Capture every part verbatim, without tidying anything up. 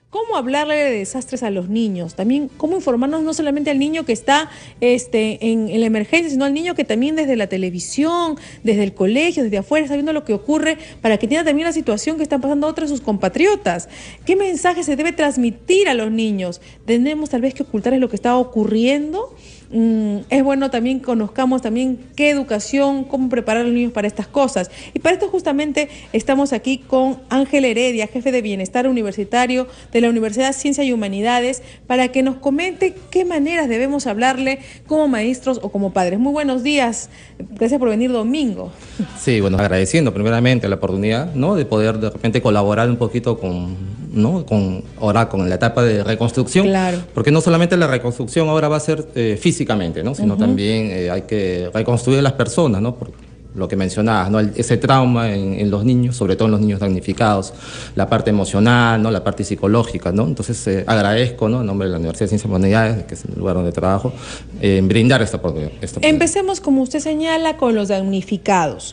¿Cómo hablarle de desastres a los niños? También, ¿cómo informarnos no solamente al niño que está este, en, en la emergencia, sino al niño que también desde la televisión, desde el colegio, desde afuera, está viendo lo que ocurre para que entienda también la situación que están pasando otros de sus compatriotas? ¿Qué mensaje se debe transmitir a los niños? ¿Tenemos tal vez que ocultarles lo que está ocurriendo? Mm, es bueno también conozcamos también qué educación, cómo preparar a los niños para estas cosas. Y para esto justamente estamos aquí con Ángel Heredia, jefe de Bienestar Universitario de la Universidad de Ciencia y Humanidades, para que nos comente qué maneras debemos hablarle como maestros o como padres. Muy buenos días, gracias por venir domingo. Sí, bueno, agradeciendo primeramente la oportunidad, ¿no?, de poder de repente colaborar un poquito con, ¿no?, con, ahora con la etapa de reconstrucción. Claro. Porque no solamente la reconstrucción ahora va a ser eh, físicamente, ¿no?, sino uh-huh. también eh, hay que reconstruir a las personas, ¿no?, por lo que mencionabas, ¿no?, El, ese trauma en, en los niños, sobre todo en los niños damnificados, la parte emocional, ¿no?, la parte psicológica, ¿no? Entonces eh, agradezco, ¿no?, en nombre de la Universidad de Ciencias y Humanidades, que es el lugar donde trabajo, eh, brindar esta oportunidad, esta oportunidad. Empecemos, como usted señala, con los damnificados.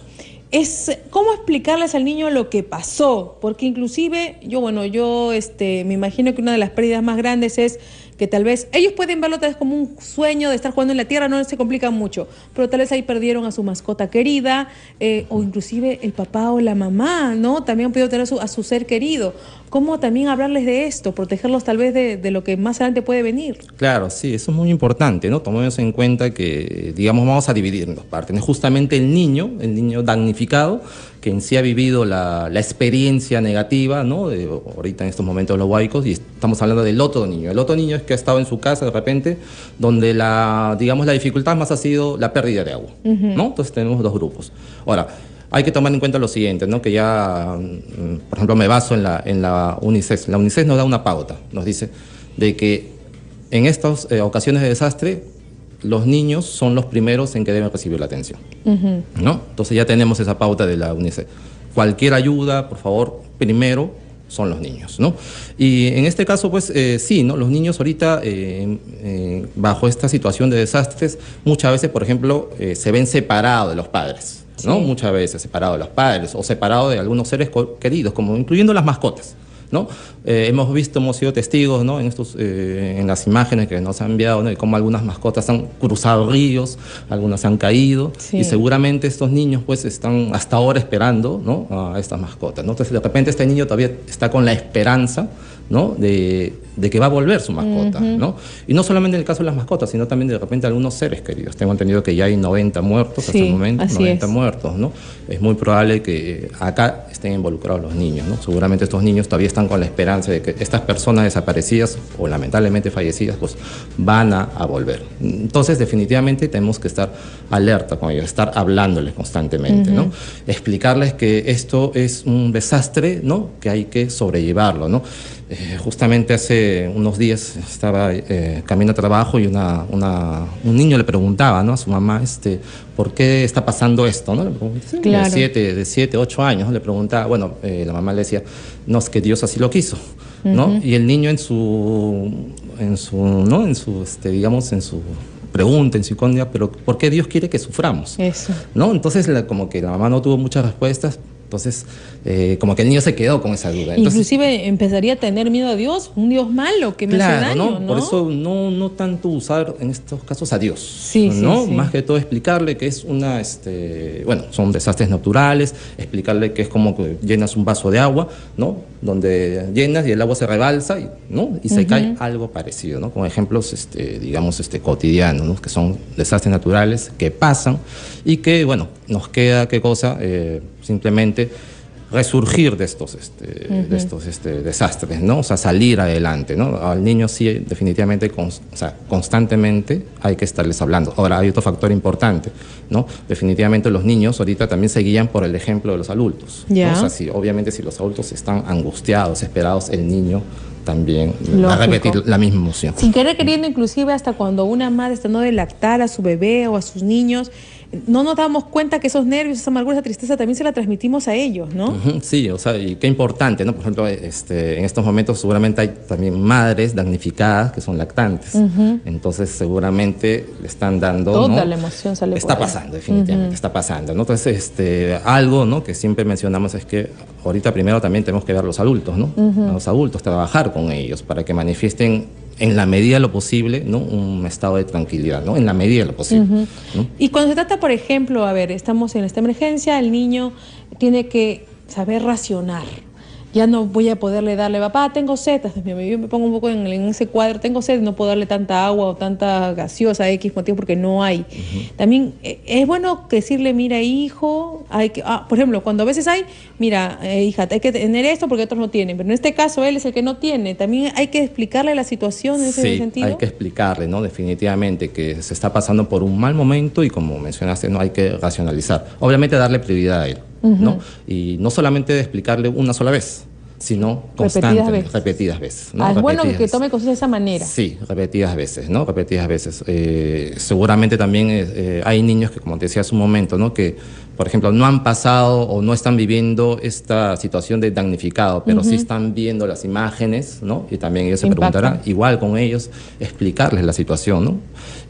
Es cómo explicarles al niño lo que pasó, porque inclusive yo, bueno, yo este, me imagino que una de las pérdidas más grandes es que tal vez ellos pueden verlo tal vez como un sueño de estar jugando en la tierra, no se complica mucho, pero tal vez ahí perdieron a su mascota querida, eh, o inclusive el papá o la mamá, ¿no? También han podido tener a su, a su ser querido. ¿Cómo también hablarles de esto, protegerlos tal vez de, de lo que más adelante puede venir? Claro, sí, eso es muy importante, ¿no? Tomemos en cuenta que, digamos, vamos a dividir en dos partes. Justamente el niño, el niño damnificado, que en sí ha vivido la, la experiencia negativa, ¿no?, de, ahorita en estos momentos los huaicos, y estamos hablando del otro niño. El otro niño es que ha estado en su casa de repente, donde la, digamos, la dificultad más ha sido la pérdida de agua, uh-huh. ¿no? Entonces tenemos dos grupos. Ahora, hay que tomar en cuenta lo siguiente, ¿no?, que ya, por ejemplo, me baso en la, en la UNICEF. La UNICEF nos da una pauta, nos dice de que en estas eh, ocasiones de desastre, los niños son los primeros en que deben recibir la atención, uh-huh. ¿no? Entonces ya tenemos esa pauta de la UNICEF. Cualquier ayuda, por favor, primero son los niños, ¿no? Y en este caso, pues eh, sí, ¿no? Los niños ahorita, eh, eh, bajo esta situación de desastres, muchas veces, por ejemplo, eh, se ven separados de los padres, ¿no? Sí. Muchas veces separados de los padres o separados de algunos seres queridos, como incluyendo las mascotas, ¿no? Eh, hemos visto, hemos sido testigos, ¿no?, en, estos, eh, en las imágenes que nos han enviado, ¿no?, de cómo algunas mascotas han cruzado ríos, algunas han caído, sí. Y seguramente estos niños pues están hasta ahora esperando, ¿no?, a estas mascotas, ¿no? Entonces de repente este niño todavía está con la esperanza, ¿no?, de, de que va a volver su mascota, uh-huh. ¿no? Y no solamente en el caso de las mascotas, sino también de repente algunos seres queridos. Tengo entendido que ya hay noventa muertos, sí, hasta el momento, noventa es. muertos, ¿no? Es muy probable que acá estén involucrados los niños, ¿no? Seguramente estos niños todavía están con la esperanza de que estas personas desaparecidas o lamentablemente fallecidas pues van a, a volver. Entonces definitivamente tenemos que estar alerta con ellos, estar hablándoles constantemente, uh-huh. ¿no? Explicarles que esto es un desastre, ¿no?, que hay que sobrellevarlo, ¿no? Eh, justamente hace unos días estaba eh, camino a trabajo y una, una, un niño le preguntaba, ¿no?, a su mamá, este, ¿por qué está pasando esto?, ¿no? Claro. De siete, de siete, ocho años, ¿no? Le preguntaba, bueno, eh, la mamá le decía, no, es que Dios así lo quiso, ¿no? Uh-huh. Y el niño en su, en su, ¿no?, en su, este, digamos, en su pregunta, en su incógnita, pero ¿por qué Dios quiere que suframos? Eso. ¿No? Entonces, la, como que la mamá no tuvo muchas respuestas. Entonces, eh, como que el niño se quedó con esa duda. Entonces, inclusive empezaría a tener miedo a Dios, un Dios malo que me claro, hace daño, ¿no? ¿no? Por eso no, no tanto usar en estos casos a Dios, sí, ¿no? Sí, sí. Más que todo explicarle que es una, este, bueno, son desastres naturales, explicarle que es como que llenas un vaso de agua, ¿no?, donde llenas y el agua se rebalsa, y, ¿no?, y se uh-huh. cae algo parecido, ¿no? Con ejemplos, este, digamos, este, cotidianos, ¿no?, que son desastres naturales que pasan y que, bueno, nos queda, ¿qué cosa? Eh, simplemente resurgir de estos, este, uh-huh. de estos este, desastres, ¿no? O sea, salir adelante, ¿no? Al niño sí, definitivamente, con, o sea, constantemente hay que estarles hablando. Ahora, hay otro factor importante, ¿no? Definitivamente los niños ahorita también se guían por el ejemplo de los adultos, yeah. ¿no? O sea, si, obviamente si los adultos están angustiados, esperados, el niño también Lógico. va a repetir la misma emoción. Sin querer queriendo, inclusive hasta cuando una madre está no de lactar a su bebé o a sus niños, no nos damos cuenta que esos nervios, esa amargura, esa tristeza también se la transmitimos a ellos, ¿no? Uh-huh, sí, o sea, y qué importante, ¿no? Por ejemplo, este, en estos momentos seguramente hay también madres damnificadas que son lactantes. Uh-huh. Entonces seguramente le están dando, toda, ¿no? la emoción sale Está por ahí. pasando, definitivamente, uh-huh. está pasando, ¿no? Entonces, este, algo, ¿no? Que siempre mencionamos es que ahorita primero también tenemos que ver a los adultos, ¿no? Uh-huh. A los adultos, trabajar con ellos para que manifiesten en la medida de lo posible, ¿no? Un estado de tranquilidad, ¿no? En la medida de lo posible. Uh-huh. ¿no? Y cuando se trata, por ejemplo, a ver, estamos en esta emergencia, el niño tiene que saber racionar. Ya no voy a poderle darle, papá, tengo sed, yo me pongo un poco en, en ese cuadro, tengo sed, no puedo darle tanta agua o tanta gaseosa, X motivo, porque no hay. Uh-huh. También eh, es bueno decirle, mira, hijo, hay que, ah, por ejemplo, cuando a veces hay, mira, eh, hija, hay que tener esto porque otros no tienen, pero en este caso él es el que no tiene. También hay que explicarle la situación en ese sí, sentido. Hay que explicarle, ¿no? Definitivamente que se está pasando por un mal momento y como mencionaste, no hay que racionalizar. Obviamente darle prioridad a él. Uh-huh. ¿no? Y no solamente de explicarle una sola vez, sino constantemente, repetidas veces. Repetidas veces ¿no? Ah, es repetidas bueno que veces. Tome conciencia de esa manera. Sí, repetidas veces, ¿no? Repetidas veces. Eh, seguramente también eh, hay niños que, como te decía hace un momento, ¿no? Que, por ejemplo, no han pasado o no están viviendo esta situación de damnificado, pero uh-huh. sí están viendo las imágenes, ¿no? Y también ellos se Impacta. preguntarán, igual con ellos, explicarles la situación, ¿no?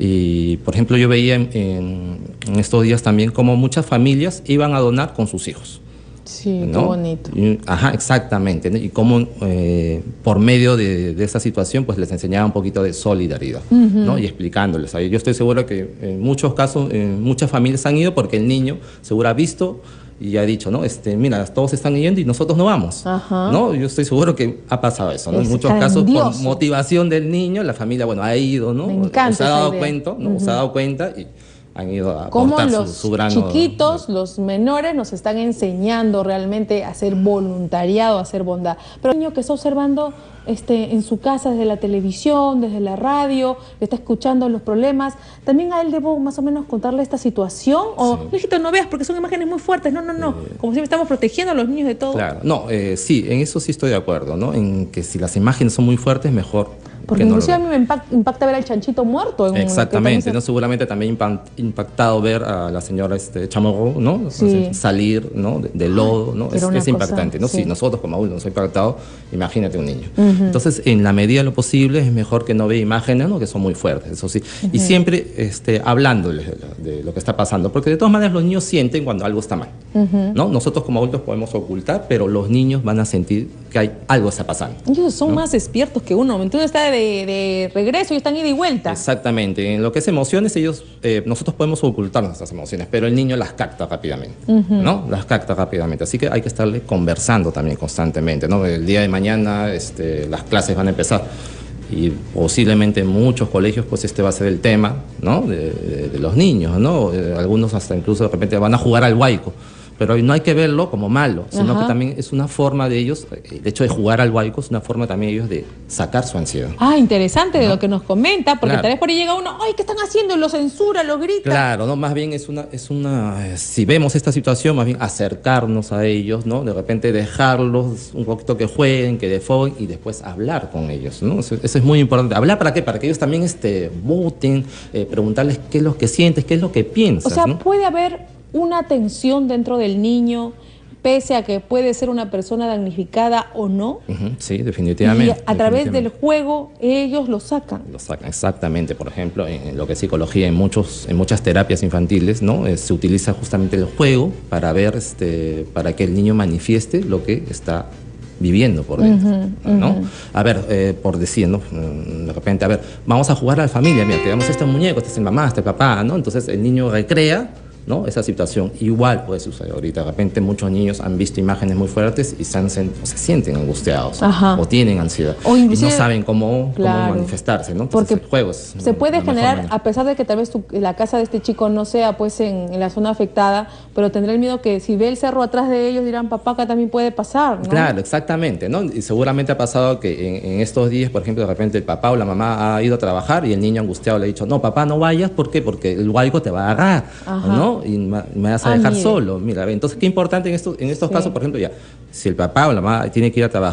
Y, por ejemplo, yo veía en, en, en estos días también cómo muchas familias iban a donar con sus hijos. Sí, ¿no? qué bonito. Y, ajá, exactamente, ¿no? Y cómo eh, por medio de, de esa situación pues les enseñaba un poquito de solidaridad, uh-huh. ¿no? Y explicándoles. Yo estoy seguro que en muchos casos, en muchas familias han ido porque el niño seguro ha visto y ha dicho, ¿no? Este, mira, todos están yendo y nosotros no vamos, uh-huh. ¿no? Yo estoy seguro que ha pasado eso, ¿no? En muchos casos, por motivación del niño, la familia, bueno, ha ido, ¿no? Me encanta se ha dado idea. cuenta, ¿no? Uh-huh. Se ha dado cuenta y han ido a Cómo aportar los su, su grano, chiquitos, ¿no? los menores nos están enseñando realmente a hacer voluntariado, a hacer bondad. Pero el niño que está observando este, en su casa desde la televisión, desde la radio, que está escuchando los problemas, ¿también a él debo más o menos contarle esta situación? O, sí. hijito, no veas porque son imágenes muy fuertes. No, no, no. Eh, Como siempre estamos protegiendo a los niños de todo. Claro, no, eh, sí, en eso sí estoy de acuerdo, ¿no? En que si las imágenes son muy fuertes, mejor. Porque inclusive no a mí me impacta, impacta ver al chanchito muerto. En Exactamente, ¿no? Seguramente también impactado ver a la señora este, Chamorro, ¿no? Sí. Salir, ¿no? De, de lodo, ¿no? Es, es impactante, ¿no? Sí. Si nosotros como adultos nos ha impactado, imagínate un niño. Uh-huh. Entonces, en la medida de lo posible, es mejor que no vea imágenes, ¿no? Que son muy fuertes, eso sí. Uh-huh. Y siempre este, hablándoles de, de lo que está pasando, porque de todas maneras los niños sienten cuando algo está mal, uh-huh. ¿no? Nosotros como adultos podemos ocultar, pero los niños van a sentir que hay, algo está pasando. Ellos son ¿no? más despiertos que uno. Entonces está de, de regreso y están ida y vuelta. Exactamente. En lo que es emociones, ellos, eh, nosotros podemos ocultar nuestras emociones, pero el niño las capta rápidamente, uh-huh. ¿no? Las capta rápidamente. Así que hay que estarle conversando también constantemente, ¿no? El día de mañana este, las clases van a empezar y posiblemente en muchos colegios pues este va a ser el tema, ¿no? De, de, de los niños, ¿no? Eh, algunos hasta incluso de repente van a jugar al huaico. Pero no hay que verlo como malo, sino Ajá. que también es una forma de ellos, el hecho de jugar al huaico es una forma también de ellos de sacar su ansiedad. Ah, interesante, ¿no? De lo que nos comenta, porque claro. tal vez por ahí llega uno, ay, ¿qué están haciendo? Lo censura, lo grita. Claro, no, más bien es una, es una, si vemos esta situación, más bien acercarnos a ellos, ¿no? De repente dejarlos un poquito que jueguen, que defoguen y después hablar con ellos, ¿no? Eso, eso es muy importante. ¿Hablar para qué? Para que ellos también este, voten, eh, preguntarles qué es lo que sientes, qué es lo que piensas. O sea, ¿no? puede haber una tensión dentro del niño, pese a que puede ser una persona damnificada o no. Uh-huh, sí, definitivamente. Y a definitivamente. través del juego ellos lo sacan. Lo sacan, exactamente. Por ejemplo, en lo que es psicología, en, muchos, en muchas terapias infantiles, ¿no? Eh, se utiliza justamente el juego para ver, este, para que el niño manifieste lo que está viviendo por dentro, uh-huh, ¿no? Uh-huh. A ver, eh, por decir, ¿no? De repente, a ver, vamos a jugar a la familia, mira, te damos este muñeco, este es el mamá, este el papá, ¿no? Entonces el niño recrea, ¿no? Esa situación igual puede suceder ahorita. De repente muchos niños han visto imágenes muy fuertes y se, han, o se sienten angustiados Ajá. o tienen ansiedad o y no saben cómo, claro. cómo manifestarse, ¿no? Entonces, porque el juego es se puede generar, manera. a pesar de que tal vez tu, la casa de este chico no sea pues en, en la zona afectada, pero tendrá el miedo que si ve el cerro atrás de ellos dirán, papá, acá también puede pasar, ¿no? Claro, exactamente, ¿no? Y seguramente ha pasado que en, en estos días, por ejemplo, de repente el papá o la mamá ha ido a trabajar y el niño angustiado le ha dicho, no, papá, no vayas, ¿por qué? Porque el huaico te va a agarrar, Ajá. ¿no? Y me vas a dejar ah, solo. Mira, entonces qué importante en estos, en estos sí. casos, por ejemplo, ya, si el papá o la mamá tiene que ir a trabajar,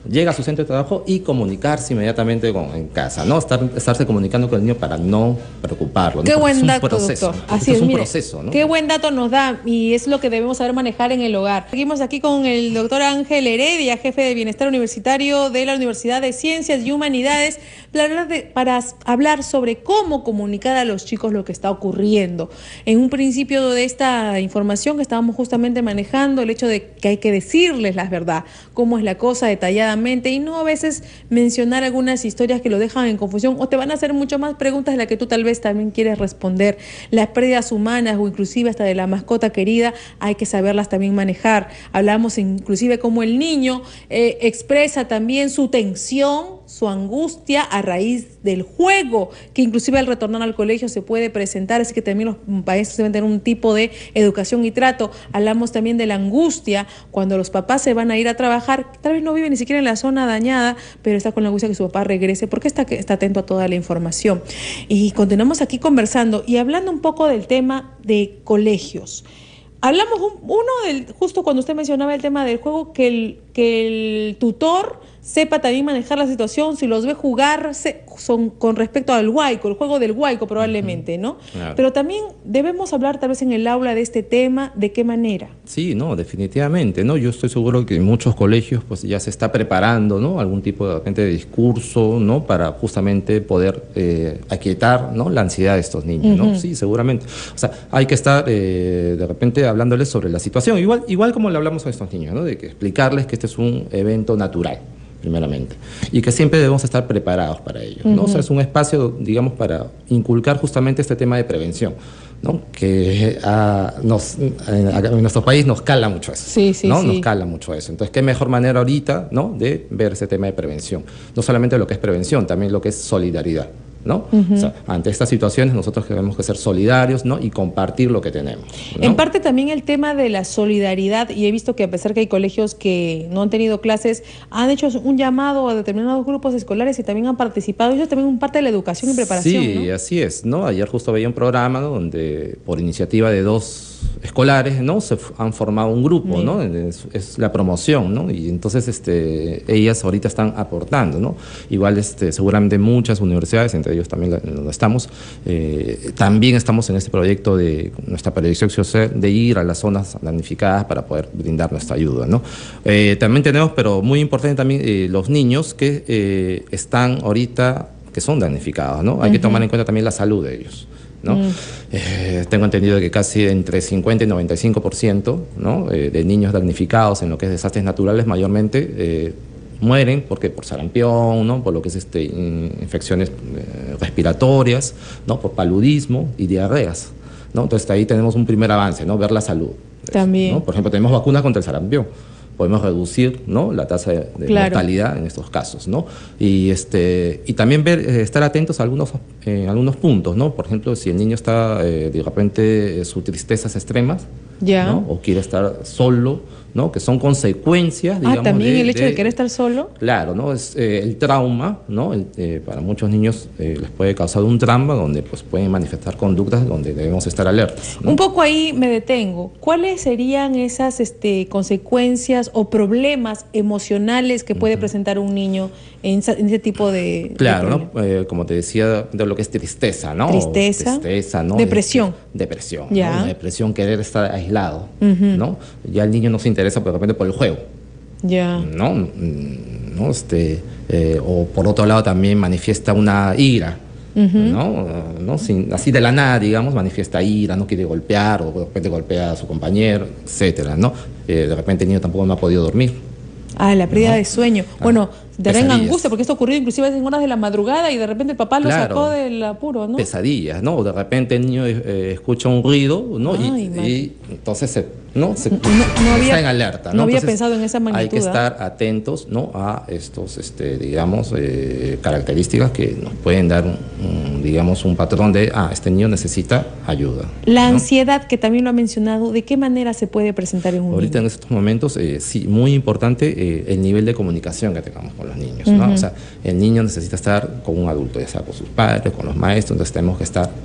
llega a su centro de trabajo y comunicarse inmediatamente con, en casa, ¿no? Estar, estarse comunicando con el niño para no preocuparlo. Qué ¿no? buen es un dato, proceso, doctor. Así es, es, un mire, proceso, ¿no? Qué buen dato nos da y es lo que debemos saber manejar en el hogar. Seguimos aquí con el doctor Ángel Heredia, jefe de Bienestar Universitario de la Universidad de Ciencias y Humanidades, para hablar, de, para hablar sobre cómo comunicar a los chicos lo que está ocurriendo. En un principio de esta información que estábamos justamente manejando, el hecho de que hay que decirles la verdad, cómo es la cosa detalladamente y no a veces mencionar algunas historias que lo dejan en confusión o te van a hacer mucho más preguntas de las que tú tal vez también quieres responder. Las pérdidas humanas o inclusive hasta de la mascota querida hay que saberlas también manejar. Hablamos inclusive cómo el niño eh, expresa también su tensión, su angustia a raíz del juego, que inclusive al retornar al colegio se puede presentar, así que también los países deben tener un tipo de educación y trato. Hablamos también de la angustia cuando los papás se van a ir a trabajar, tal vez no vive ni siquiera en la zona dañada, pero está con la angustia que su papá regrese, porque está, está atento a toda la información. Y continuamos aquí conversando y hablando un poco del tema de colegios. Hablamos un, uno del, justo cuando usted mencionaba el tema del juego, que el, que el tutor sepa también manejar la situación, si los ve jugar se, son con respecto al huaico, el juego del huaico probablemente, ¿no? Claro. Pero también debemos hablar tal vez en el aula de este tema, ¿de qué manera? Sí, no, definitivamente, ¿no? Yo estoy seguro que en muchos colegios pues ya se está preparando, ¿no? Algún tipo de, de repente de discurso, ¿no? Para justamente poder eh, aquietar, ¿no? La ansiedad de estos niños, ¿no? Uh-huh. Sí, seguramente. O sea, hay que estar eh, de repente hablándoles sobre la situación, igual, igual como le hablamos a estos niños, ¿no? De que explicarles que este es un evento natural, primeramente, y que siempre debemos estar preparados para ello, ¿no? Uh-huh. O sea, es un espacio, digamos, para inculcar justamente este tema de prevención, ¿no? Que uh, nos, eh, en nuestro país nos cala mucho eso, sí, sí, ¿no? Sí. Nos cala mucho eso. Entonces, qué mejor manera ahorita, ¿no? De ver ese tema de prevención. No solamente lo que es prevención, también lo que es solidaridad, ¿no? Uh-huh. O sea, ante estas situaciones nosotros tenemos que ser solidarios, ¿no? Y compartir lo que tenemos, ¿no? En parte también el tema de la solidaridad, y he visto que a pesar que hay colegios que no han tenido clases, han hecho un llamado a determinados grupos escolares y también han participado. Eso es también un parte de la educación y preparación, Sí, ¿no? Así es, ¿no? Ayer justo veía un programa, ¿no? Donde por iniciativa de dos escolares, ¿no? Se han formado un grupo, sí. ¿no? Es, es la promoción, ¿no? Y entonces este, ellas ahorita están aportando, ¿no? Igual este, seguramente muchas universidades, entre ellos también donde estamos, eh, también estamos en este proyecto de nuestra proyección de ir a las zonas damnificadas para poder brindar nuestra ayuda, ¿no? Eh, también tenemos, pero muy importante también, eh, los niños que eh, están ahorita, que son damnificados, ¿no? Hay uh-huh. que tomar en cuenta también la salud de ellos, ¿no? Mm. Eh, tengo entendido que casi entre cincuenta y noventa y cinco por ciento, ¿no? eh, de niños damnificados en lo que es desastres naturales mayormente eh, mueren porque por sarampión, ¿no? Por lo que es este, infecciones eh, respiratorias, ¿no? Por paludismo y diarreas, ¿no? Entonces ahí tenemos un primer avance, ¿no? Ver la salud. También. ¿no? Por ejemplo, tenemos vacunas contra el sarampión. Podemos reducir, ¿no? La tasa de, de claro. mortalidad en estos casos, ¿no? Y, este, y también ver, eh, estar atentos a algunos, eh, algunos puntos, ¿no? Por ejemplo, si el niño está, eh, de repente, eh, su tristeza es extrema, ya. ¿no? O quiere estar solo, ¿no? Que son consecuencias, digamos. Ah, también de, el hecho de, de, de querer estar solo. Claro, ¿no? Es eh, el trauma, ¿no? El, eh, para muchos niños eh, les puede causar un trauma donde pues pueden manifestar conductas donde debemos estar alertas, ¿no? Un poco ahí me detengo. ¿Cuáles serían esas este, consecuencias o problemas emocionales que puede uh-huh. presentar un niño en, en ese tipo de... Claro, de ¿no? Eh, como te decía, de lo que es tristeza, ¿no? Tristeza. Tristeza, ¿no? Depresión. Este, depresión, ya. ¿no? Depresión, querer estar aislado, uh-huh. ¿no? Ya el niño no se interesa de repente por el juego. Ya. ¿No? ¿No? Este, eh, o por otro lado también manifiesta una ira. Uh-huh. ¿no? ¿no? Sin, así de la nada, digamos, manifiesta ira, no quiere golpear, o de repente golpea a su compañero, etcétera, ¿no? Eh, de repente el niño tampoco no ha podido dormir. Ah, la pérdida, ¿no? De sueño. Ah, bueno, también angustia, porque esto ha ocurrido inclusive en horas de la madrugada y de repente el papá lo claro, sacó del apuro, ¿no? Pesadillas, ¿no? O de repente el niño eh, escucha un ruido, ¿no? Ay, y, y entonces se, ¿no? Se, no, no había, está en alerta, ¿no? No había entonces, pensado en esa magnitud. Hay que estar atentos, ¿no? A estos, este, digamos, eh, características que nos pueden dar, un, un, digamos, un patrón de, ah, este niño necesita ayuda. La ¿no? ansiedad, que también lo ha mencionado, ¿de qué manera se puede presentar en un Ahorita niño? En estos momentos, eh, sí, muy importante eh, el nivel de comunicación que tengamos con los niños, ¿no? Uh-huh. O sea, el niño necesita estar con un adulto, ya sea con sus padres, con los maestros, entonces tenemos que estar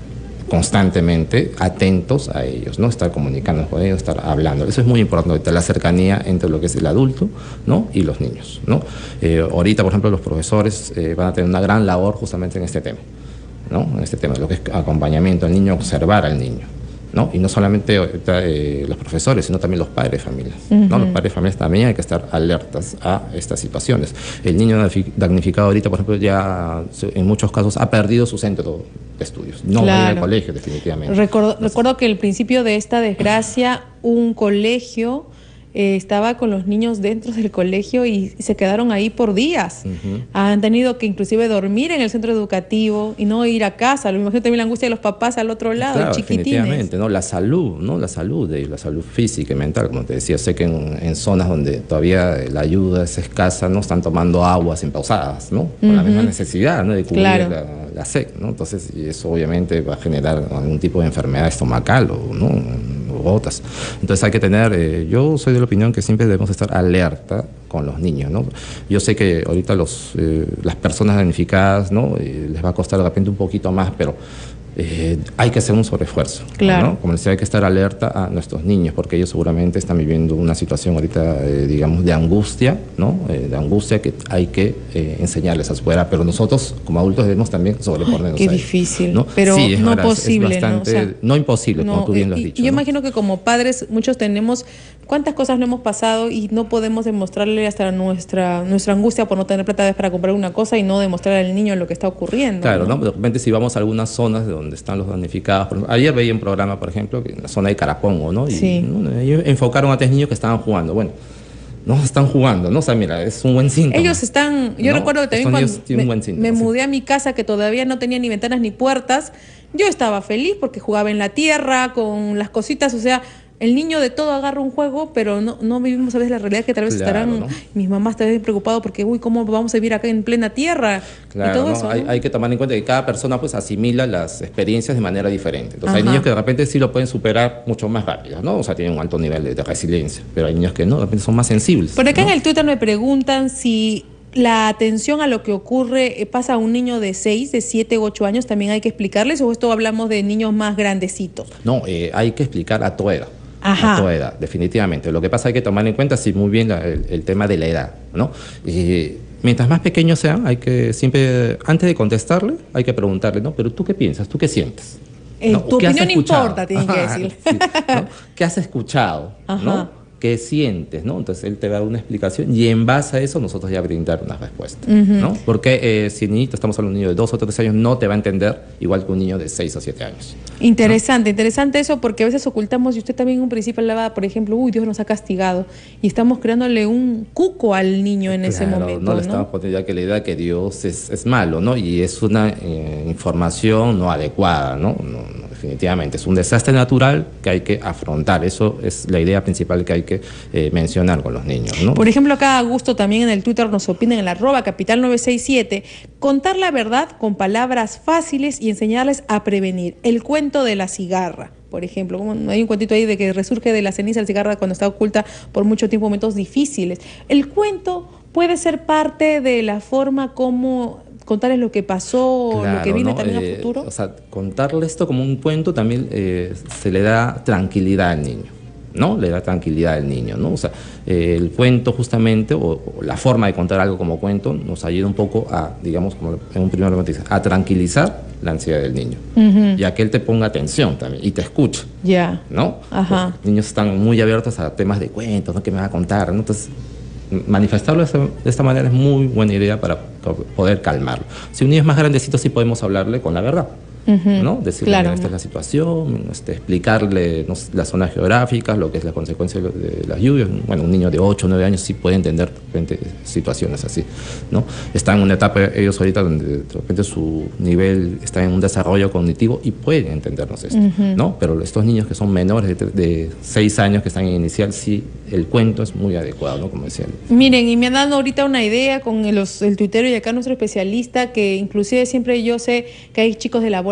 constantemente atentos a ellos, ¿no? Estar comunicándonos con ellos, estar hablando. Eso es muy importante, la cercanía entre lo que es el adulto, ¿no? Y los niños, ¿no? Eh, ahorita, por ejemplo, los profesores eh, van a tener una gran labor justamente en este tema, ¿no? En este tema, lo que es acompañamiento al niño, observar al niño, ¿no? Y no solamente eh, los profesores, sino también los padres de familia, uh-huh. ¿no? Los padres de familia también hay que estar alertas a estas situaciones. El niño damnificado ahorita, por ejemplo, ya en muchos casos ha perdido su centro de estudios. No va a ir al colegio, definitivamente. Recuerdo, recuerdo que el principio de esta desgracia, un colegio eh, estaba con los niños dentro del colegio y, y se quedaron ahí por días. Uh-huh. Han tenido que inclusive dormir en el centro educativo y no ir a casa. Lo imagino también la angustia de los papás al otro lado, claro, chiquitines. Definitivamente, ¿no? La salud, ¿no? La salud, de, la salud física y mental, como te decía. Sé que en, en zonas donde todavía la ayuda es escasa, ¿no? Están tomando aguas impausadas, ¿no? Con uh-huh. la misma necesidad, ¿no? De cubrir claro. la, la sed, ¿no? Entonces, y eso obviamente va a generar algún tipo de enfermedad estomacal o, ¿no? o otras. Entonces hay que tener, eh, yo soy de la opinión que siempre debemos estar alerta con los niños, ¿no? Yo sé que ahorita los, eh, las personas damnificadas, ¿no? Eh, les va a costar de repente un poquito más, pero Eh, hay que hacer un sobreesfuerzo, claro. ¿no? Como decía, hay que estar alerta a nuestros niños, porque ellos seguramente están viviendo una situación ahorita, eh, digamos, de angustia, ¿no? Eh, de angustia que hay que eh, enseñarles a superar, pero nosotros como adultos debemos también sobreponernos. Qué a difícil, ello, ¿no? pero sí, es no verdad, posible, es bastante, ¿no? O sea, no imposible, no, como tú bien lo has y, dicho. Y yo ¿no? imagino que como padres muchos tenemos cuántas cosas no hemos pasado y no podemos demostrarle hasta nuestra nuestra angustia por no tener plata para comprar una cosa y no demostrar al niño lo que está ocurriendo. Claro, ¿no? ¿no? De repente si vamos a algunas zonas de donde están los damnificados. Por ejemplo, ayer veía un programa, por ejemplo, en la zona de Carapongo, ¿no? Y sí. ¿no? ellos enfocaron a tres niños que estaban jugando. Bueno, no están jugando, ¿no? O sea, mira, es un buen síntoma. Ellos están, yo ¿no? recuerdo que también cuando me, un buen síntoma, me sí. mudé a mi casa que todavía no tenía ni ventanas ni puertas, yo estaba feliz porque jugaba en la tierra, con las cositas, o sea, el niño de todo agarra un juego, pero no, no vivimos a veces la realidad que tal vez claro, estarán, ¿no? Mis mamás tal vez preocupados porque, uy, ¿cómo vamos a vivir acá en plena tierra? Claro, y todo ¿no? eso, ¿no? hay, hay que tomar en cuenta que cada persona pues asimila las experiencias de manera diferente. Entonces Ajá. hay niños que de repente sí lo pueden superar mucho más rápido, ¿no? O sea, tienen un alto nivel de, de resiliencia, pero hay niños que no, de repente son más sensibles. Por acá ¿no? en el Twitter me preguntan si la atención a lo que ocurre pasa a un niño de seis, de siete, ocho años, también hay que explicarles, o esto hablamos de niños más grandecitos. No, eh, hay que explicar a toda edad. Ajá. A toda edad, definitivamente. Lo que pasa es que hay que tomar en cuenta, sí, muy bien la, el, el tema de la edad, ¿no? Y mientras más pequeños sean, hay que siempre, antes de contestarle, hay que preguntarle, ¿no? Pero ¿tú qué piensas? ¿Tú qué sientes? Eh, ¿no? Tu opinión importa, tienen que decir. Sí, ¿no? ¿Qué has escuchado? Ajá. ¿no? ¿Qué sientes? ¿no? Entonces él te va a dar una explicación y en base a eso nosotros ya brindar una respuesta. Uh-huh. ¿no? Porque eh, si el niño, estamos hablando de un niño de dos o tres años, no te va a entender igual que un niño de seis o siete años. Interesante, ¿no? Interesante eso, porque a veces ocultamos, y usted también en un principio hablaba, por ejemplo, uy, Dios nos ha castigado, y estamos creándole un cuco al niño en claro, ese momento. No, ¿no? le estamos poniendo ya que la idea que Dios es, es malo, ¿no? Y es una eh, información no adecuada, ¿no? No, no, definitivamente. Es un desastre natural que hay que afrontar. Eso es la idea principal que hay que eh, mencionar con los niños, ¿no? Por ejemplo, acá Augusto también en el Twitter nos opina en el arroba capital nueve seis siete, contar la verdad con palabras fáciles y enseñarles a prevenir. El cuento de la cigarra, por ejemplo, hay un cuentito ahí de que resurge de la ceniza la cigarra cuando está oculta por mucho tiempo, momentos difíciles. El cuento puede ser parte de la forma como contarles lo que pasó, claro, lo que viene, ¿no? También eh, a futuro. O sea, contarle esto como un cuento también eh, se le da tranquilidad al niño, ¿no? Le da tranquilidad al niño, ¿no? O sea, eh, el cuento justamente, o, o la forma de contar algo como cuento, nos ayuda un poco a, digamos, como en un primer momento, a tranquilizar la ansiedad del niño, uh-huh. y a que él te ponga atención también y te escuche, ya, yeah. ¿no? Ajá. Los niños están muy abiertos a temas de cuentos, ¿no? ¿Qué me va a contar? ¿no? Entonces, manifestarlo de esta, de esta manera es muy buena idea para poder calmarlo. Si un niño es más grandecito, sí podemos hablarle con la verdad. Uh-huh. ¿no? Decirle, claro. Esta es la situación, este, explicarle, ¿no? Las zonas geográficas, lo que es la consecuencia de las lluvias. Bueno, un niño de ocho o nueve años sí puede entender de repente situaciones así, ¿no? Están en una etapa ellos ahorita donde de repente su nivel está en un desarrollo cognitivo y pueden entendernos esto, uh-huh. ¿no? Pero estos niños que son menores de, de seis años, que están en inicial, sí, el cuento es muy adecuado, ¿no? Como decían. Miren, y me han dado ahorita una idea con los, el tuitero y acá nuestro especialista, que inclusive siempre yo sé que hay chicos de la bola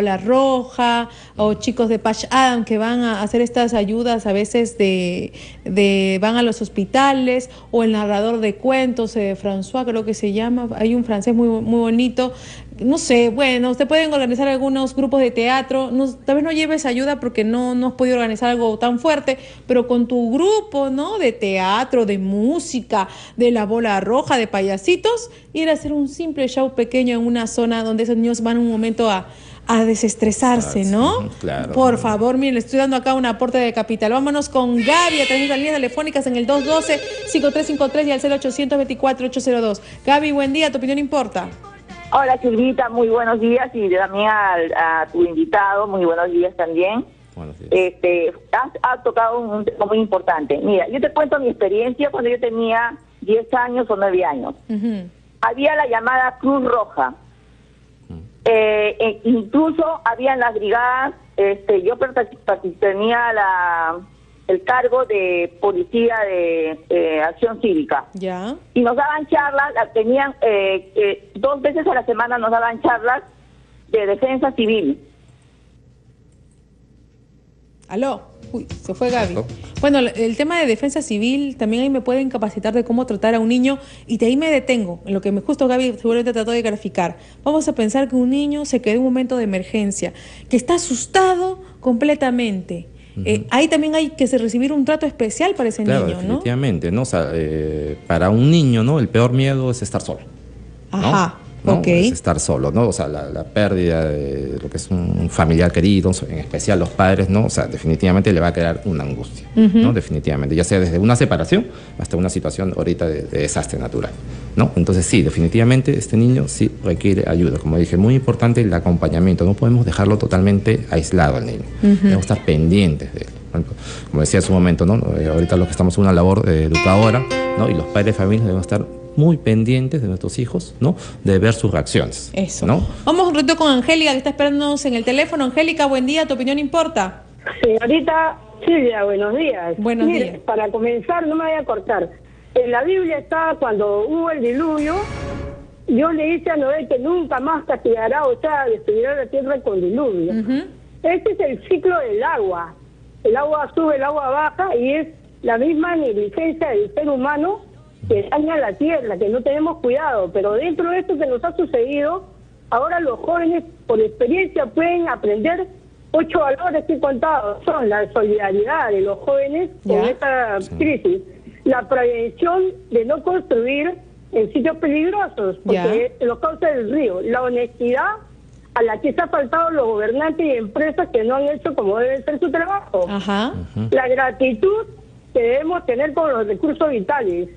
Bola Roja o chicos de Patch Adam que van a hacer estas ayudas a veces de, de van a los hospitales, o el narrador de cuentos, eh, François creo que se llama, hay un francés muy, muy bonito. No sé, bueno, usted pueden organizar algunos grupos de teatro, no, tal vez no lleves ayuda porque no, no has podido organizar algo tan fuerte, pero con tu grupo, ¿no? De teatro, de música, de la Bola Roja, de payasitos, ir a hacer un simple show pequeño en una zona donde esos niños van un momento a, a desestresarse, ¿no? Claro. Por favor, miren, le estoy dando acá un aporte de capital. Vámonos con Gaby a través de las líneas telefónicas en el dos uno dos, cinco tres cinco tres y al cero ochocientos veinticuatro ochocientos dos. Gaby, buen día, ¿tu opinión importa? Hola Silvita, muy buenos días, y también a, a tu invitado, muy buenos días también. Buenos días. Este, has, has tocado un, un tema muy importante. Mira, yo te cuento mi experiencia cuando yo tenía diez años o nueve años. Uh-huh. Había la llamada Cruz Roja. Uh-huh. eh, e incluso habían las brigadas, este, yo tenía la... el cargo de policía de eh, acción cívica. Ya. Y nos daban charlas, tenían eh, eh, dos veces a la semana nos daban charlas de defensa civil. Aló. Uy, se fue Gaby. Bueno, el tema de defensa civil, también ahí me pueden capacitar de cómo tratar a un niño, y de ahí me detengo, en lo que me justo Gaby seguramente trató de graficar. Vamos a pensar que un niño se quedó en un momento de emergencia, que está asustado completamente. Eh, ahí también hay que recibir un trato especial para ese claro, niño, definitivamente, ¿no? O sea, eh, para un niño, ¿no? El peor miedo es estar solo, ¿no? Ajá, ¿no? ok. Es estar solo, ¿no? O sea, la, la pérdida de lo que es un familiar querido, en especial los padres, ¿no? O sea, definitivamente le va a crear una angustia, uh-huh. ¿no? Definitivamente, ya sea desde una separación hasta una situación ahorita de, de desastre natural, ¿no? Entonces sí, definitivamente este niño sí requiere ayuda. Como dije, muy importante el acompañamiento, no podemos dejarlo totalmente aislado al niño, uh-huh. debemos estar pendientes de él. Como decía hace un momento, ¿no? Eh, ahorita los que estamos en una labor eh, educadora, ¿no? Y los padres de familia deben estar muy pendientes de nuestros hijos, ¿no? De ver sus reacciones. Eso. ¿no? Vamos un rato con Angélica, que está esperándonos en el teléfono. Angélica, buen día, ¿tu opinión importa? Señorita Silvia, buenos días. Buenos Mire, días. Para comenzar, no me voy a cortar. En la Biblia está, cuando hubo el diluvio, Dios le dice a Noé que nunca más castigará, o sea, destruirá la tierra con diluvio. Uh-huh. Este es el ciclo del agua. El agua sube, el agua baja, y es la misma negligencia del ser humano que daña la tierra, que no tenemos cuidado. Pero dentro de esto que nos ha sucedido, ahora los jóvenes por experiencia pueden aprender ocho valores que he contado. Son la solidaridad de los jóvenes con ¿Ya? esta sí. crisis, la prevención de no construir en sitios peligrosos, porque ¿Ya? los cauces del río, la honestidad a la que se ha faltado los gobernantes y empresas que no han hecho como debe ser su trabajo. Ajá. Uh-huh. La gratitud que debemos tener con los recursos vitales.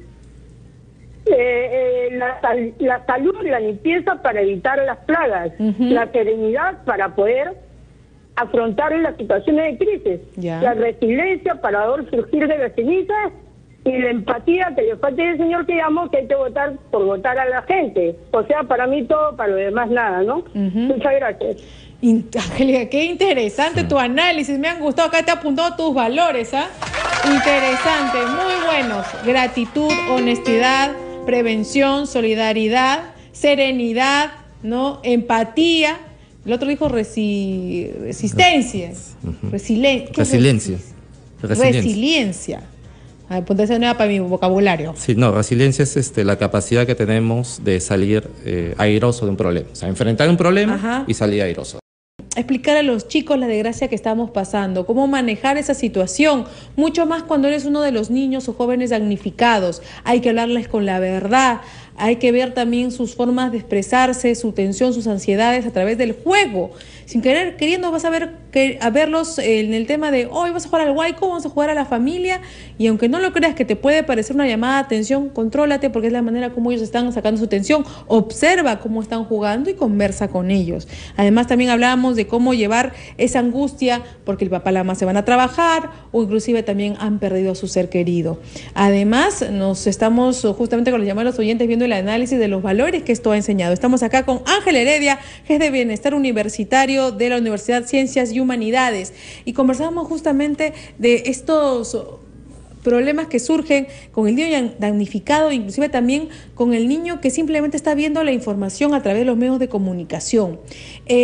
Eh, eh, la, la salud y la limpieza para evitar las plagas. Uh-huh. La serenidad para poder afrontar las situaciones de crisis. Yeah. La resiliencia para surgir de las cenizas, y la empatía que le falta el señor que llamó, que hay que votar por votar a la gente. O sea, para mí todo, para lo demás nada, ¿no? Uh-huh. Muchas gracias. Angélica, qué interesante tu análisis, me han gustado, acá te he apuntado tus valores, ¿ah? ¿eh? Interesante, muy buenos. Gratitud, honestidad, prevención, solidaridad, serenidad, ¿no? Empatía. El otro dijo resi resistencia. Uh-huh. Resili Resiliencia. Resiliencia. Resiliencia. A ver, ponte esa nueva para mi vocabulario. Sí, no, resiliencia es este, la capacidad que tenemos de salir eh, airoso de un problema. O sea, enfrentar un problema Ajá. y salir airoso. Explicar a los chicos la desgracia que estamos pasando, cómo manejar esa situación, mucho más cuando eres uno de los niños o jóvenes damnificados. Hay que hablarles con la verdad, hay que ver también sus formas de expresarse, su tensión, sus ansiedades a través del juego. Sin querer, queriendo, vas a ver que, a verlos en el tema de hoy vas a jugar al huayco, vamos a jugar a la familia, y aunque no lo creas que te puede parecer una llamada de atención, contrólate porque es la manera como ellos están sacando su atención. Observa cómo están jugando y conversa con ellos. Además, también hablábamos de cómo llevar esa angustia porque el papá y la mamá se van a trabajar o inclusive también han perdido a su ser querido. Además, nos estamos justamente con los llamados oyentes viendo el análisis de los valores que esto ha enseñado. Estamos acá con Ángel Heredia, jefe de Bienestar Universitario de la Universidad Ciencias y Humanidades, y conversamos justamente de estos problemas que surgen con el niño damnificado, inclusive también con el niño que simplemente está viendo la información a través de los medios de comunicación. Eh,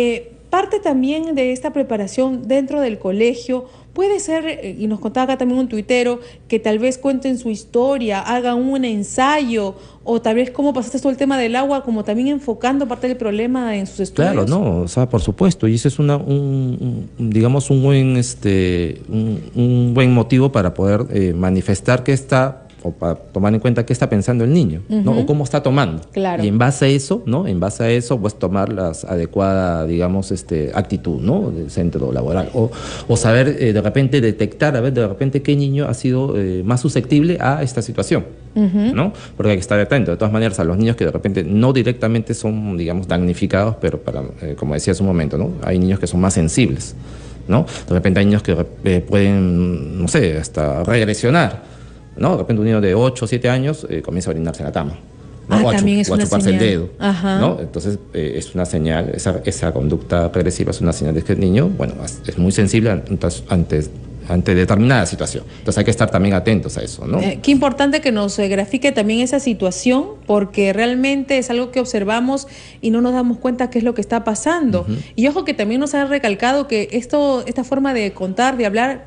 parte también de esta preparación dentro del colegio puede ser, y nos contaba acá también un tuitero, que tal vez cuenten su historia, hagan un ensayo, o tal vez cómo pasaste todo el tema del agua, como también enfocando parte del problema en sus estudios. Claro, no, o sea, por supuesto, y ese es una, un, un, digamos, un buen, este, un, un buen motivo para poder eh, manifestar que está, o para tomar en cuenta qué está pensando el niño, uh-huh. ¿no? O cómo está tomando. Claro. Y en base a eso, ¿no? En base a eso, pues tomar la adecuada, digamos, este, actitud, ¿no? Del centro laboral. O, o saber, eh, de repente, detectar, a ver, de repente, qué niño ha sido eh, más susceptible a esta situación, uh-huh. ¿no? Porque hay que estar atento. De todas maneras, a los niños que de repente no directamente son, digamos, damnificados, pero para, eh, como decía hace un momento, ¿no? Hay niños que son más sensibles, ¿no? De repente hay niños que eh, pueden, no sé, hasta regresionar, ¿no? De repente un niño de ocho o siete años eh, comienza a orinarse en la cama, ¿no? Ah, o a, también chup es o a una chuparse señal. el dedo, Ajá. ¿no? Entonces eh, es una señal, esa, esa conducta regresiva es una señal de que el niño, bueno, es muy sensible ante, ante, ante determinada situación. Entonces hay que estar también atentos a eso, ¿no? Eh, qué importante que nos eh, grafique también esa situación, porque realmente es algo que observamos y no nos damos cuenta qué es lo que está pasando. Uh-huh. Y ojo que también nos ha recalcado que esto, esta forma de contar, de hablar,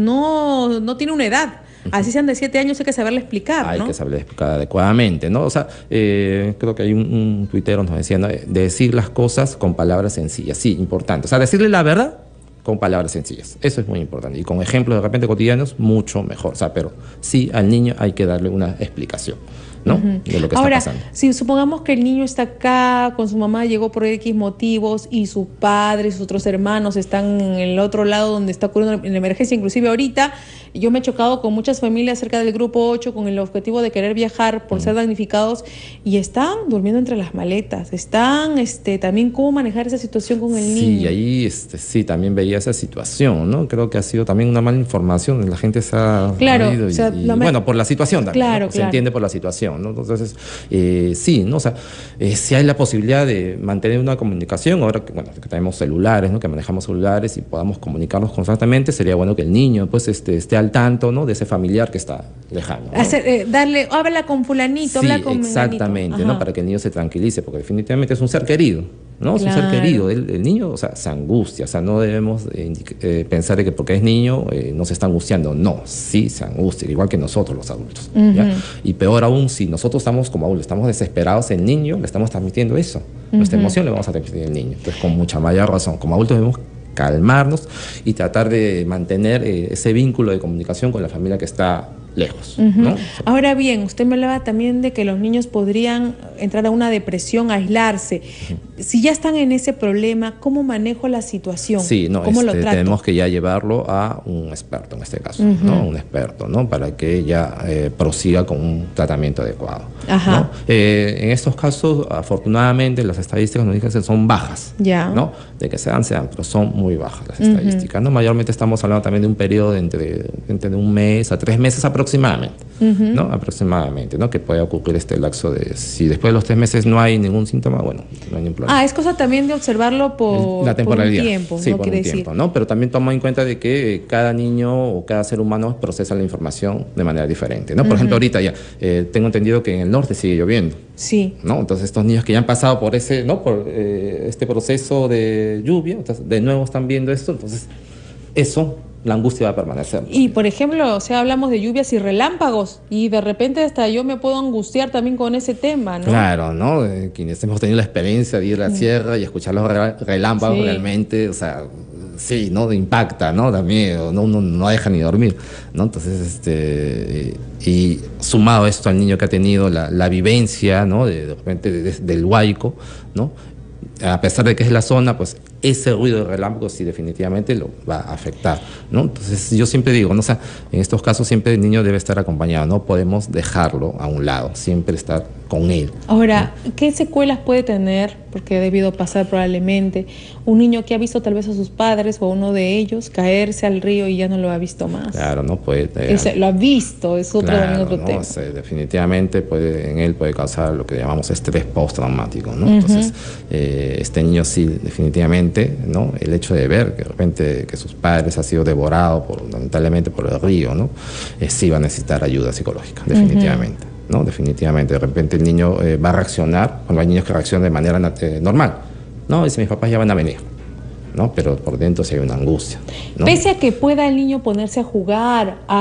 no, no tiene una edad. Así sean de siete años, hay que saberle explicar, Hay ¿no? que saberle explicar adecuadamente, ¿no? O sea, eh, creo que hay un, un tuitero nos decía, ¿no? De decir las cosas con palabras sencillas, sí, importante. O sea, decirle la verdad con palabras sencillas. Eso es muy importante. Y con ejemplos de repente cotidianos, mucho mejor. O sea, pero sí, al niño hay que darle una explicación, ¿no? Uh-huh. De lo que Ahora, está pasando. Si supongamos que el niño está acá con su mamá, llegó por X motivos y su padre, sus otros hermanos están en el otro lado donde está ocurriendo la emergencia, inclusive ahorita, yo me he chocado con muchas familias cerca del grupo ocho con el objetivo de querer viajar por uh-huh. ser damnificados y están durmiendo entre las maletas, están este, también cómo manejar esa situación con el sí, niño. Sí, ahí este, sí, también veía esa situación, ¿no? Creo que ha sido también una mala información, la gente se ha claro, reído y, o sea, y, me... bueno, por la situación también, claro, ¿no? claro. Se entiende por la situación, ¿no? Entonces, eh, sí, ¿no? O sea, eh, si hay la posibilidad de mantener una comunicación, ahora que, bueno, que tenemos celulares, ¿no? Que manejamos celulares y podamos comunicarnos constantemente, sería bueno que el niño, pues, este, esté al tanto, ¿no? De ese familiar que está lejano, ¿no? Hacer, eh, darle, habla con fulanito, sí, habla con exactamente, ¿no? Para que el niño se tranquilice, porque definitivamente es un ser querido, ¿no? Claro. Es un ser querido. El, el niño, o sea, se angustia, o sea, no debemos eh, eh, pensar de que porque es niño eh, no se está angustiando. No, sí se angustia, igual que nosotros los adultos. Uh-huh. ¿Ya? Y peor aún, si nosotros estamos como adultos, estamos desesperados, el niño le estamos transmitiendo eso. Uh-huh. Nuestra emoción le vamos a transmitir al niño. Entonces, con mucha mayor razón, como adultos debemos calmarnos y tratar de mantener eh, ese vínculo de comunicación con la familia que está lejos, uh-huh. ¿no? Ahora bien, usted me hablaba también de que los niños podrían entrar a una depresión, aislarse. Uh-huh. Si ya están en ese problema, ¿cómo manejo la situación? Sí, no, ¿Cómo este, lo trato? Tenemos que ya llevarlo a un experto en este caso, uh-huh. ¿no? Un experto, ¿no? Para que ya eh, prosiga con un tratamiento adecuado. Ajá. ¿no? Eh, en estos casos, afortunadamente, las estadísticas nos dicen que son bajas, ya. ¿no? De que sean, sean, pero son muy bajas las uh-huh. estadísticas, ¿no? Mayormente estamos hablando también de un periodo de entre, entre un mes a tres meses aproximadamente. Aproximadamente, uh-huh. ¿no? Aproximadamente, ¿no? Que puede ocurrir este lapso de... Si después de los tres meses no hay ningún síntoma, bueno, no hay ningún problema. Ah, es cosa también de observarlo por, la temporalidad. por un tiempo, sí, ¿no? por Quiere un decir. tiempo, ¿no? Pero también toma en cuenta de que cada niño o cada ser humano procesa la información de manera diferente, ¿no? Por uh-huh. ejemplo, ahorita ya, eh, tengo entendido que en el norte sigue lloviendo. Sí. ¿No? Entonces estos niños que ya han pasado por ese, ¿no? Por eh, este proceso de lluvia, entonces, de nuevo están viendo esto, entonces eso... la angustia va a permanecer. Y, por ejemplo, o sea, hablamos de lluvias y relámpagos, y de repente hasta yo me puedo angustiar también con ese tema, ¿no? Claro, ¿no? Eh, quienes hemos tenido la experiencia de ir a la sierra y escuchar los relámpagos sí. realmente, o sea, sí, ¿no? Impacta, ¿no? Da miedo, ¿no? Uno no deja ni dormir, ¿no? Entonces, este... Y, y sumado a esto al niño que ha tenido la, la vivencia, ¿no? De, de repente de, de, del Huayco, ¿no? A pesar de que es la zona, pues ese ruido de relámpagos sí definitivamente lo va a afectar, ¿no? Entonces yo siempre digo, ¿no? O sea, en estos casos siempre el niño debe estar acompañado, no podemos dejarlo a un lado, siempre estar con él. Ahora, ¿qué secuelas puede tener, porque ha debido pasar probablemente, un niño que ha visto tal vez a sus padres o a uno de ellos caerse al río y ya no lo ha visto más? Claro, no puede... Ese, lo ha visto, es otro, claro, otro ¿no? tema. O sea, definitivamente puede, en él puede causar lo que llamamos estrés postraumático, ¿no? Uh-huh. Entonces, eh, este niño sí, definitivamente, ¿no? El hecho de ver que de repente que sus padres han sido devorados por, lamentablemente por el río, ¿no? Eh, sí va a necesitar ayuda psicológica, definitivamente. Uh-huh. ¿no? Definitivamente, de repente el niño eh, va a reaccionar, cuando hay niños que reaccionan de manera eh, normal, ¿no? Dice, mis papás ya van a venir, ¿no? Pero por dentro sí hay una angustia, ¿no? Pese a que pueda el niño ponerse a jugar, a,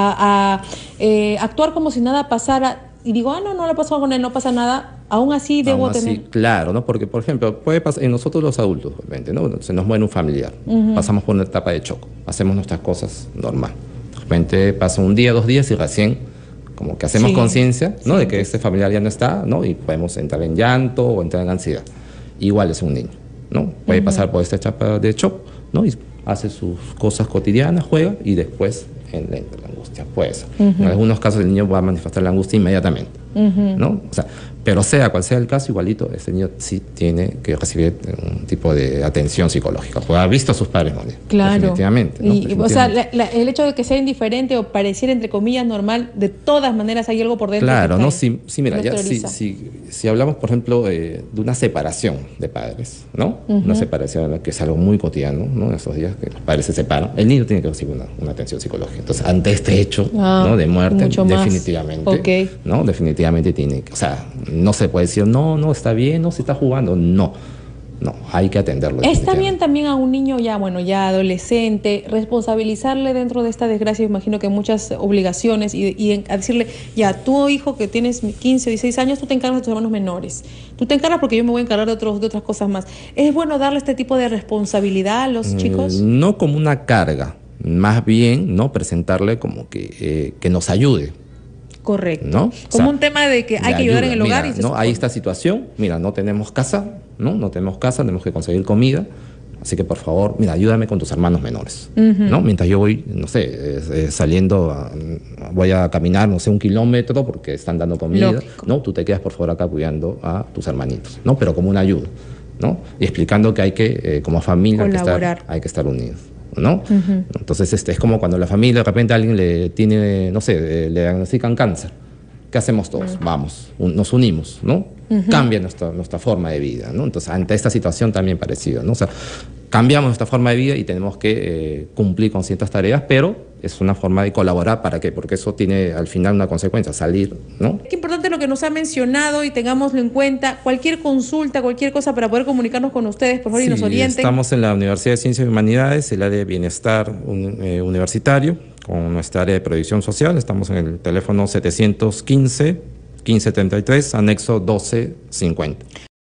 a, a eh, actuar como si nada pasara, y digo, ah, no, no le pasó con él, no pasa nada, aún así debo Aún así, tener... claro, ¿no? Porque, por ejemplo, puede pasar en nosotros los adultos, obviamente, ¿no? Se nos muere un familiar, uh-huh. pasamos por una etapa de shock, hacemos nuestras cosas normal. De repente pasa un día, dos días y recién como que hacemos sí. conciencia, ¿no? Sí. de que este familiar ya no está, ¿no? Y podemos entrar en llanto o entrar en ansiedad. Igual es un niño, ¿no? Puede uh-huh. pasar por esta etapa de shock, ¿no? Y hace sus cosas cotidianas, juega y después entra la angustia. Pues, uh-huh. en algunos casos el niño va a manifestar la angustia inmediatamente, uh-huh. ¿no? O sea, pero sea cual sea el caso, igualito, ese niño sí tiene que recibir un tipo de atención psicológica, porque ha visto a sus padres morir. Claro. Definitivamente. ¿no? Y, definitivamente. O sea, la, la, el hecho de que sea indiferente o pareciera, entre comillas, normal, de todas maneras hay algo por dentro. Claro, ¿no? Sí, sí, mira, ya, si, si, si hablamos, por ejemplo, eh, de una separación de padres, ¿no? Uh-huh. Una separación que es algo muy cotidiano, ¿no? En estos días que los padres se separan, el niño tiene que recibir una, una atención psicológica. Entonces, ante este hecho, ah, ¿no? de muerte, definitivamente, okay. ¿no? Definitivamente tiene que, o sea, no se puede decir, no, no, está bien, no, se está jugando, no, no, hay que atenderlo. Está bien también a un niño ya, bueno, ya adolescente, responsabilizarle dentro de esta desgracia, imagino que muchas obligaciones, y, y a decirle, ya, tu hijo que tienes quince, dieciséis años, tú te encargas de tus hermanos menores, tú te encargas porque yo me voy a encargar de, otros, de otras cosas más. ¿Es bueno darle este tipo de responsabilidad a los chicos? Mm, no como una carga, más bien, ¿no? Presentarle como que, eh, que nos ayude. Correcto. ¿No? Como o sea, un tema de que hay que ayudar ayuda. en el hogar. Mira, y ¿no? Hay esta situación, mira, no tenemos casa, ¿no? No tenemos casa, tenemos que conseguir comida, así que por favor, mira, ayúdame con tus hermanos menores, uh-huh. ¿no? Mientras yo voy, no sé, eh, eh, saliendo, a, voy a caminar, no sé, un kilómetro porque están dando comida, Lógico. ¿no? Tú te quedas por favor acá cuidando a tus hermanitos, ¿no? Pero como una ayuda, ¿no? Y explicando que hay que, eh, como familia, hay que, estar, hay que estar unidos, ¿no? Uh-huh. Entonces este, es como cuando la familia de repente a alguien le tiene, no sé, le diagnostican cáncer. ¿Qué hacemos todos? Uh-huh. Vamos, un, nos unimos, ¿no? Uh-huh. Cambia nuestra, nuestra forma de vida, ¿no? Entonces, ante esta situación también parecida, ¿no? O sea, cambiamos nuestra forma de vida y tenemos que eh, cumplir con ciertas tareas, pero es una forma de colaborar. ¿Para qué? Porque eso tiene al final una consecuencia, salir, ¿no? Qué importante lo que nos ha mencionado y tengámoslo en cuenta. Cualquier consulta, cualquier cosa para poder comunicarnos con ustedes, por favor, sí, y nos orienten. Estamos en la Universidad de Ciencias y Humanidades, el área de bienestar un, eh, universitario, con nuestra área de previsión social. Estamos en el teléfono setecientos quince, quince treinta y tres, anexo doce cincuenta.